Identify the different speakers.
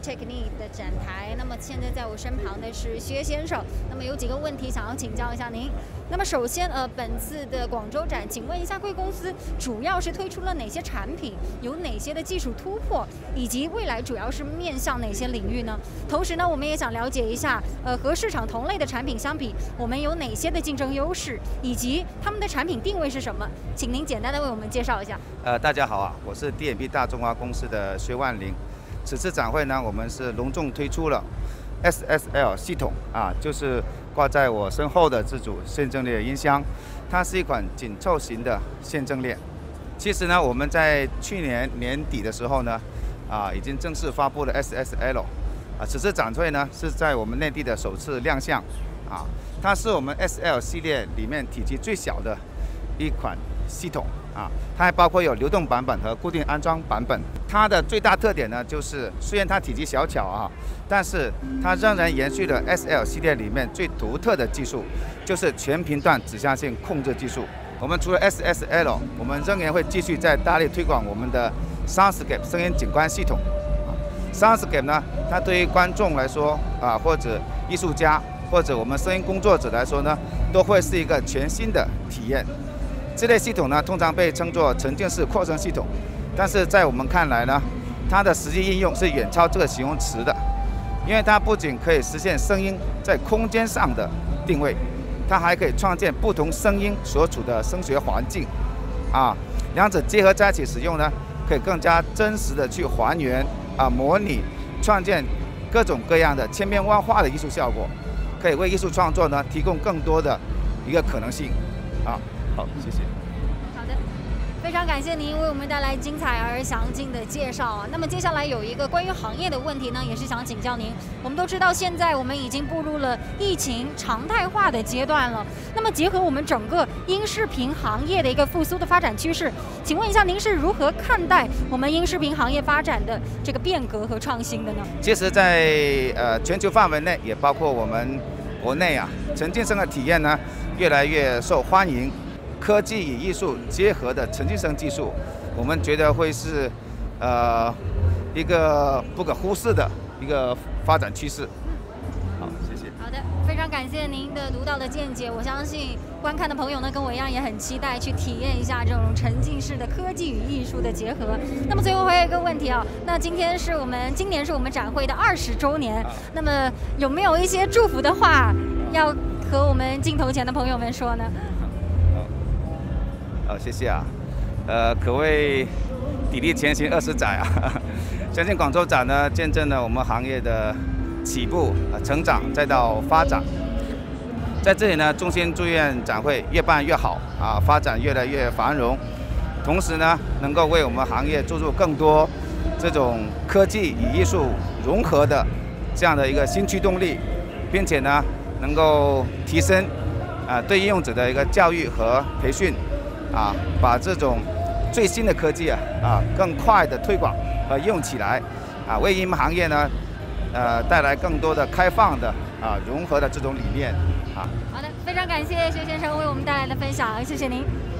Speaker 1: audiotechnik 的展台。那么现在在我身旁的是薛先生。那么有几个问题想要请教一下您。那么首先，本次的广州展，请问一下贵公司主要是推出了哪些产品，有哪些的技术突破，以及未来主要是面向哪些领域呢？同时呢，我们也想了解一下，和市场同类的产品相比，我们有哪些的竞争优势，以及他们的产品定位是什么？请您简单的为我们介绍一下。
Speaker 2: 大家好啊，我是 D&B 大中华公司的薛万林。此次展会呢，我们是隆重推出了 SSL 系统啊，就是挂在我身后的这组线阵列音箱，它是一款紧凑型的线阵列。其实呢，我们在去年年底的时候呢，已经正式发布了 SSL 啊。此次展会呢，是在我们内地的首次亮相啊。它是我们 SL 系列里面体积最小的一款系统啊，它还包括有流动版本和固定安装版本。它的最大特点呢，就是虽然它体积小巧啊，但是它仍然延续了 SL 系列里面最独特的技术，就是全频段指向性控制技术。我们除了 SSL， 我们仍然会继续在大力推广我们的 Soundscape 声音景观系统。Soundscape 呢，它对于观众来说或者艺术家或者我们声音工作者来说呢，都会是一个全新的体验。这类系统呢，通常被称作沉浸式扩声系统，但是在我们看来呢，它的实际应用是远超这个形容词的，因为它不仅可以实现声音在空间上的定位，它还可以创建不同声音所处的声学环境，两者结合在一起使用呢，可以更加真实的去还原模拟、创建各种各样的千变万化的艺术效果，可以为艺术创作呢提供更多的一个可能性好，谢谢。
Speaker 1: 好的，非常感谢您为我们带来精彩而详尽的介绍。那么接下来有一个关于行业的问题呢，也是想请教您。我们都知道，现在我们已经步入了疫情常态化的阶段了。那么结合我们整个音视频行业的一个复苏的发展趋势，请问一下，您是如何看待我们音视频行业发展的这个变革和创新的呢？
Speaker 2: 其实在，全球范围内，也包括我们国内沉浸式的体验呢，越来越受欢迎。科技与艺术结合的沉浸式技术，我们觉得会是一个不可忽视的一个发展趋势。好，谢谢。
Speaker 1: 好的，非常感谢您的独到的见解。我相信观看的朋友呢，跟我一样也很期待去体验一下这种沉浸式的科技与艺术的结合。那么最后还有一个问题那今年是我们展会的20周年，那么有没有一些祝福的话要和我们镜头前的朋友们说呢？
Speaker 2: 谢谢可谓砥砺前行20载相信广州展呢，见证了我们行业的起步、成长，再到发展。在这里呢，衷心祝愿展会越办越好发展越来越繁荣。同时呢，能够为我们行业注入更多这种科技与艺术融合的这样的一个新驱动力，并且呢，能够提升对应用者的一个教育和培训。把这种最新的科技更快的推广和用起来为音频行业呢带来更多的开放的融合的这种理念
Speaker 1: 好的，非常感谢薛先生为我们带来的分享，谢谢您。